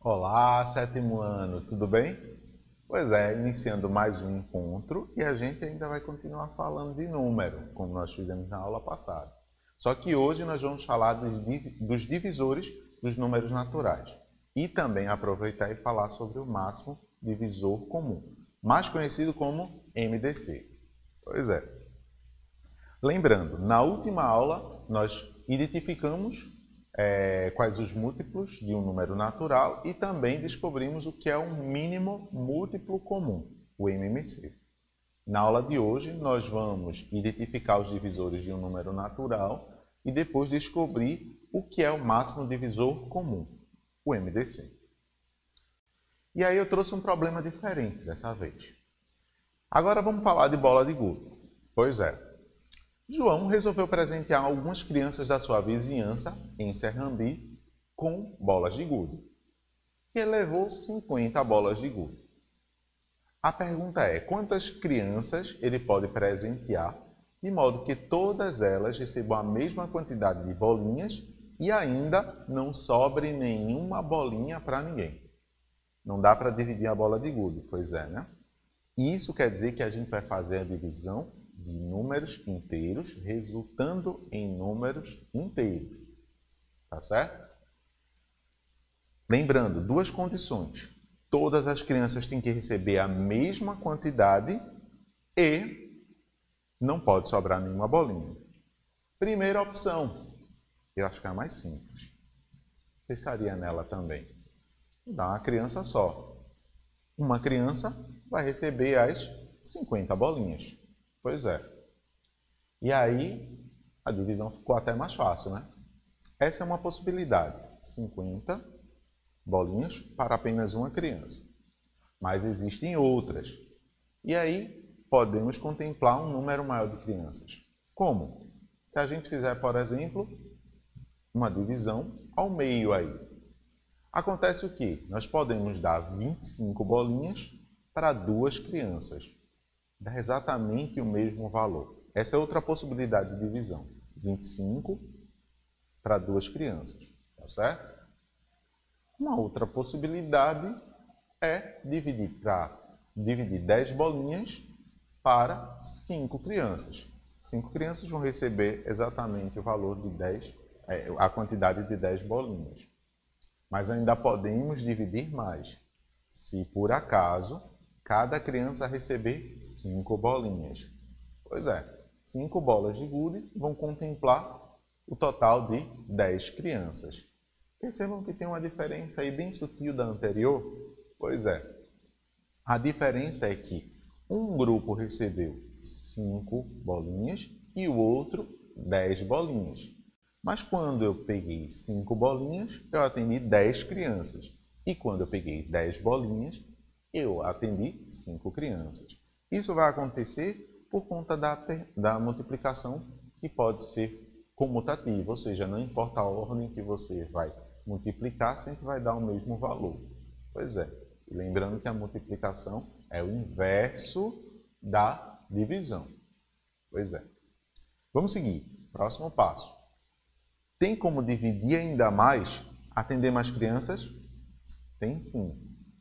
Olá, sétimo ano, tudo bem? Pois é, iniciando mais um encontro e a gente ainda vai continuar falando de número, como nós fizemos na aula passada. Só que hoje nós vamos falar dos divisores dos números naturais e também aproveitar e falar sobre o máximo divisor comum, mais conhecido como MDC. Pois é. Lembrando, na última aula nós identificamos quais os múltiplos de um número natural e também descobrimos o que é um mínimo múltiplo comum, o MMC. Na aula de hoje, nós vamos identificar os divisores de um número natural e depois descobrir o que é o máximo divisor comum, o MDC. E aí eu trouxe um problema diferente dessa vez. Agora vamos falar de bola de gude. Pois é. João resolveu presentear algumas crianças da sua vizinhança, em Serrambi, com bolas de gude. E ele levou 50 bolas de gude. A pergunta é, quantas crianças ele pode presentear, de modo que todas elas recebam a mesma quantidade de bolinhas e ainda não sobre nenhuma bolinha para ninguém? Não dá para dividir a bola de gude, pois é, né? Isso quer dizer que a gente vai fazer a divisão de números inteiros resultando em números inteiros. Tá certo? Lembrando, duas condições. Todas as crianças têm que receber a mesma quantidade e não pode sobrar nenhuma bolinha. Primeira opção. Eu acho que é a mais simples. Pensaria nela também. Dá uma criança só. Uma criança vai receber as 50 bolinhas. Pois é. E aí, a divisão ficou até mais fácil, né? Essa é uma possibilidade. 50 bolinhas para apenas uma criança. Mas existem outras. E aí, podemos contemplar um número maior de crianças. Como? Se a gente fizer, por exemplo, uma divisão ao meio aí. Acontece o quê? Nós podemos dar 25 bolinhas para duas crianças. Dá exatamente o mesmo valor. Essa é outra possibilidade de divisão. 25 para duas crianças. Tá certo? Uma outra possibilidade é dividir 10 bolinhas para 5 crianças. 5 crianças vão receber exatamente o valor de 10, a quantidade de 10 bolinhas. Mas ainda podemos dividir mais. Se por acaso cada criança receber 5 bolinhas. Pois é, 5 bolas de gude vão contemplar o total de 10 crianças. Percebam que tem uma diferença aí bem sutil da anterior? Pois é, a diferença é que um grupo recebeu 5 bolinhas e o outro 10 bolinhas. Mas quando eu peguei 5 bolinhas, eu atendi 10 crianças. E quando eu peguei 10 bolinhas, eu atendi 5 crianças. Isso vai acontecer por conta da multiplicação, que pode ser comutativa, ou seja, não importa a ordem que você vai multiplicar, sempre vai dar o mesmo valor. Pois é, e lembrando que a multiplicação é o inverso da divisão. Pois é. Vamos seguir. Próximo passo. Tem como dividir ainda mais, atender mais crianças? Tem sim.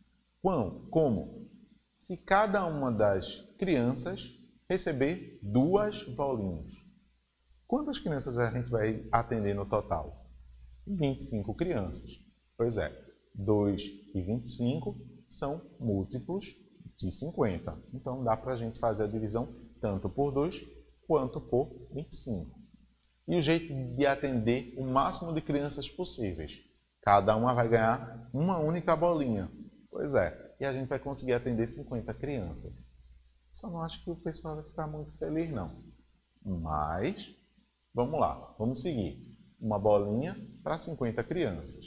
Como? Se cada uma das crianças receber 2 bolinhas. Quantas crianças a gente vai atender no total? 25 crianças. Pois é, 2 e 25 são múltiplos de 50. Então dá para a gente fazer a divisão tanto por 2 quanto por 25. E o jeito de atender o máximo de crianças possíveis. Cada uma vai ganhar uma única bolinha. Pois é, e a gente vai conseguir atender 50 crianças. Só não acho que o pessoal vai ficar muito feliz, não. Mas, vamos lá, vamos seguir. Uma bolinha para 50 crianças.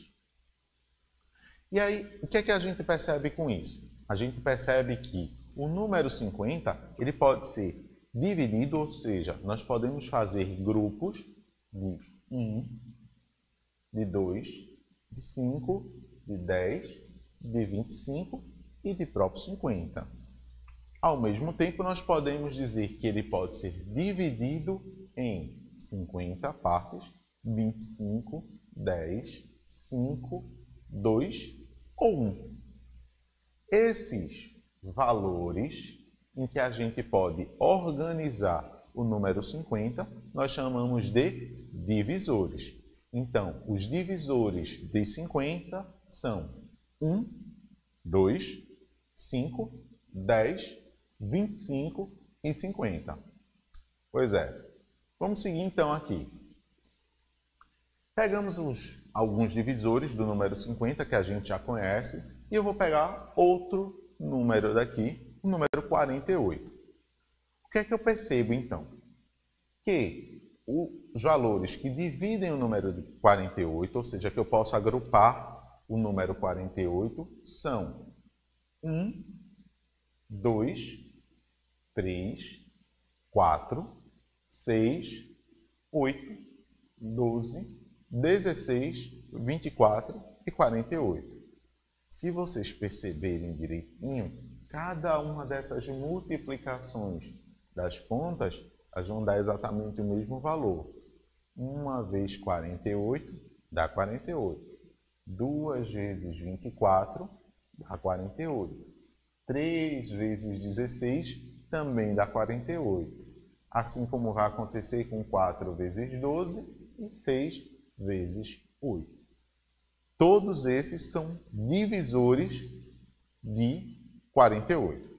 E aí, o que é que a gente percebe com isso? A gente percebe que o número 50, ele pode ser dividido, ou seja, nós podemos fazer grupos de 1, de 2, de 5, de 10, de 25 e de próprio 50. Ao mesmo tempo, nós podemos dizer que ele pode ser dividido em 50 partes, 25, 10, 5, 2 ou 1. Esses valores em que a gente pode organizar o número 50, nós chamamos de divisores. Então, os divisores de 50 são 1, 2, 5, 10, 25 e 50. Pois é. Vamos seguir então aqui. Pegamos alguns divisores do número 50 que a gente já conhece e eu vou pegar outro número daqui, o número 48. O que é que eu percebo então? Que os valores que dividem o número de 48, ou seja, que eu posso agrupar o número 48, são 1, 2, 3, 4, 6, 8, 12, 16, 24 e 48. Se vocês perceberem direitinho, cada uma dessas multiplicações das pontas, elas vão dar exatamente o mesmo valor. 1 vezes 48 dá 48. 2 vezes 24 dá 48. 3 vezes 16 também dá 48. Assim como vai acontecer com 4 vezes 12 e 6 vezes 8. Todos esses são divisores de 48.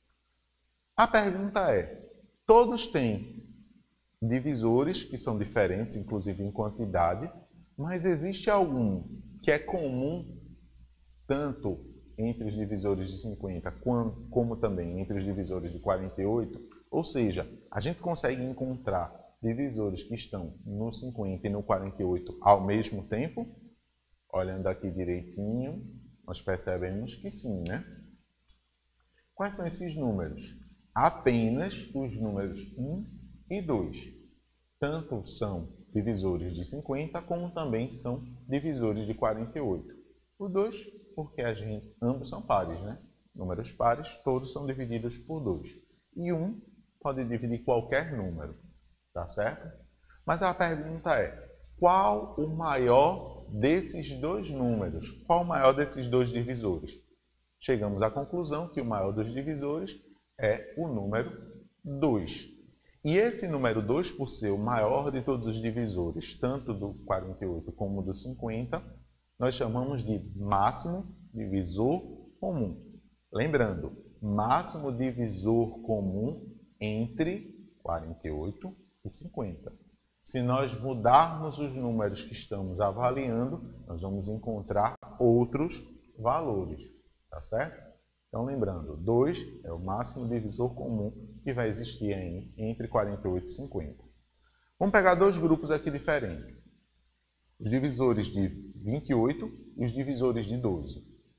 A pergunta é, todos têm divisores que são diferentes, inclusive em quantidade, mas existe algum que é comum tanto entre os divisores de 50 como também entre os divisores de 48? Ou seja, a gente consegue encontrar divisores que estão no 50 e no 48 ao mesmo tempo? Olhando aqui direitinho, nós percebemos que sim, né? Quais são esses números? Apenas os números 1 e 2. Tanto são divisores de 50, como também são divisores de 48. O 2, porque ambos são pares, né? Números pares, todos são divididos por 2. E 1 pode dividir qualquer número, tá certo? Mas a pergunta é, qual o maior desses dois números? Qual o maior desses dois divisores? Chegamos à conclusão que o maior dos divisores é o número 2. E esse número 2, por ser o maior de todos os divisores, tanto do 48 como do 50, nós chamamos de máximo divisor comum. Lembrando, máximo divisor comum entre 48 e 50. Se nós mudarmos os números que estamos avaliando, nós vamos encontrar outros valores, tá certo? Então, lembrando, 2 é o máximo divisor comum que vai existir aí entre 48 e 50. Vamos pegar dois grupos aqui diferentes. Os divisores de 28 e os divisores de 12.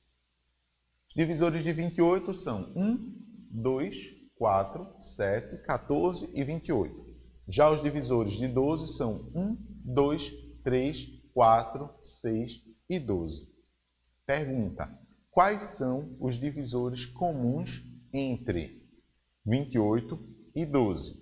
Os divisores de 28 são 1, 2, 4, 7, 14 e 28. Já os divisores de 12 são 1, 2, 3, 4, 6 e 12. Pergunta: quais são os divisores comuns entre 28 e 12?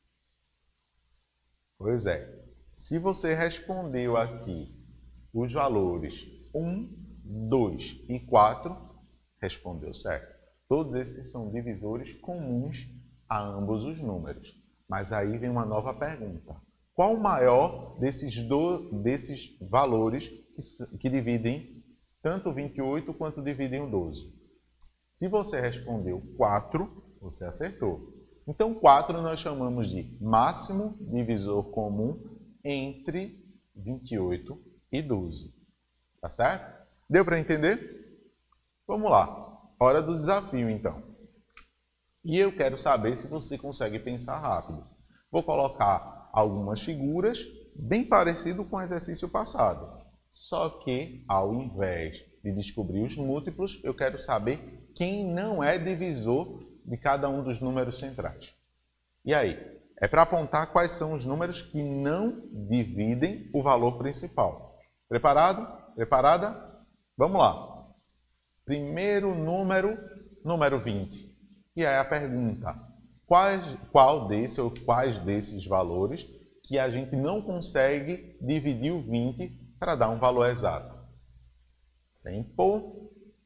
Pois é, se você respondeu aqui os valores 1, 2 e 4, respondeu certo. Todos esses são divisores comuns a ambos os números. Mas aí vem uma nova pergunta. Qual o maior desses valores que dividem tanto o 28 quanto dividem o 12? Se você respondeu 4, você acertou. Então, 4 nós chamamos de máximo divisor comum entre 28 e 12. Tá certo? Deu para entender? Vamos lá. Hora do desafio, então. E eu quero saber se você consegue pensar rápido. Vou colocar algumas figuras bem parecido com o exercício passado. Só que, ao invés de descobrir os múltiplos, eu quero saber quem não é divisor de cada um dos números centrais. E aí? É para apontar quais são os números que não dividem o valor principal. Preparado? Preparada? Vamos lá. Primeiro número 20. E aí a pergunta, quais desses valores que a gente não consegue dividir o 20 para dar um valor exato? Tempo.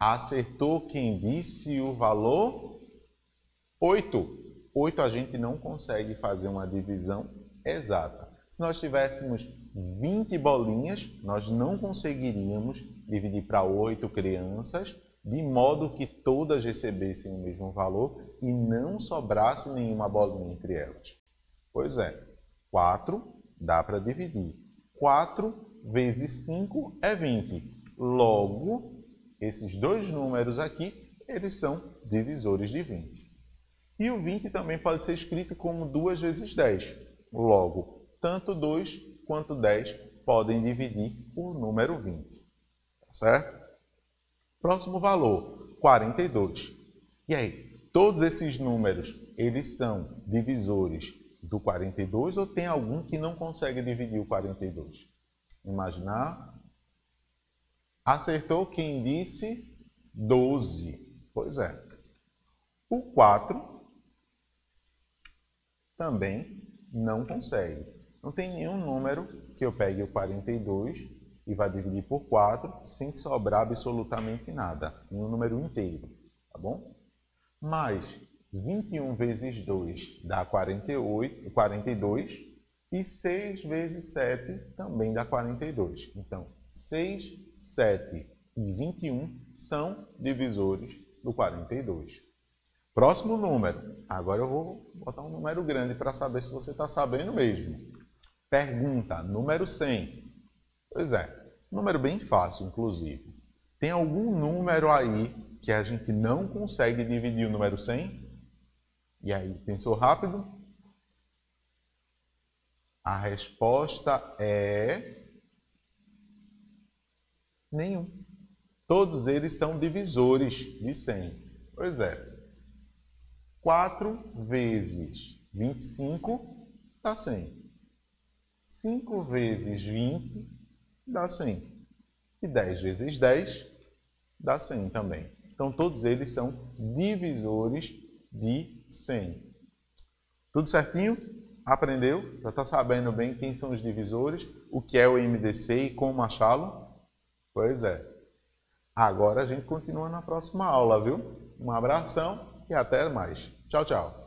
Acertou quem disse o valor 8. 8 a gente não consegue fazer uma divisão exata. Se nós tivéssemos 20 bolinhas, nós não conseguiríamos dividir para 8 crianças, de modo que todas recebessem o mesmo valor e não sobrasse nenhuma bolinha entre elas. Pois é, 4 dá para dividir. 4 vezes 5 é 20. Logo, esses dois números aqui, eles são divisores de 20. E o 20 também pode ser escrito como 2 vezes 10. Logo, tanto 2 quanto 10 podem dividir o número 20. Tá certo? Próximo valor, 42. E aí, todos esses números, eles são divisores do 42 ou tem algum que não consegue dividir o 42? Imaginar. Acertou quem disse 12. Pois é. O 4 também não consegue. Não tem nenhum número que eu pegue o 42 e vá dividir por 4 sem sobrar absolutamente nada. Um número inteiro, tá bom? Mas 21 vezes 2 dá 42 e 6 vezes 7 também dá 42. Então, 6, 7 e 21 são divisores do 42. Próximo número. Agora eu vou botar um número grande para saber se você está sabendo mesmo. Pergunta, número 100. Pois é, número bem fácil, inclusive. Tem algum número aí que a gente não consegue dividir o número 100? E aí, pensou rápido? A resposta é nenhum. Todos eles são divisores de 100. Pois é. 4 vezes 25 dá 100. 5 vezes 20 dá 100. E 10 vezes 10 dá 100 também. Então, todos eles são divisores de 100. Tudo certinho? Aprendeu? Já está sabendo bem quem são os divisores, o que é o MDC e como achá-lo? Pois é. Agora a gente continua na próxima aula, viu? Um abração e até mais. Tchau, tchau.